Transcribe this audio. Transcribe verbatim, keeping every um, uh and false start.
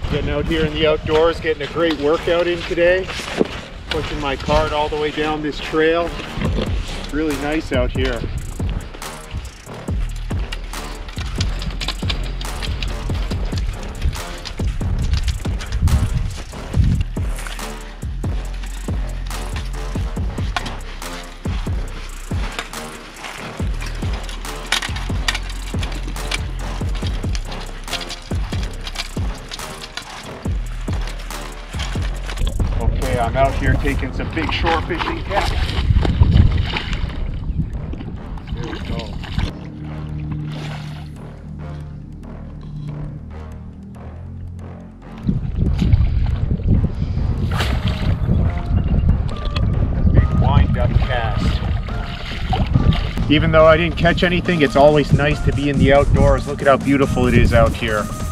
Getting out here in the outdoors, getting a great workout in today. Pushing my cart all the way down this trail. Really nice out here. Okay, I'm out here taking some big shore fishing. Yeah. There we go. Big wind-up cast. Even though I didn't catch anything, it's always nice to be in the outdoors. Look at how beautiful it is out here.